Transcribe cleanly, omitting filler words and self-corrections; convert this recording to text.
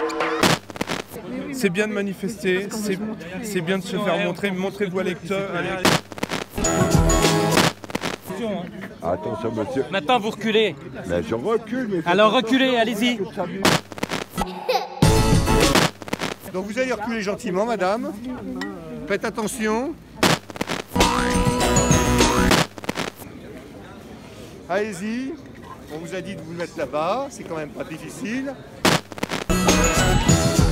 C'est bien de manifester, c'est bien de se faire montrer. Montrez-vous à lecteur. Attention, monsieur. Maintenant, vous reculez. Mais je recule. Mais Alors reculez, allez-y. Donc vous allez reculer gentiment, madame. Faites attention. Allez-y. On vous a dit de vous mettre là-bas. C'est quand même pas difficile.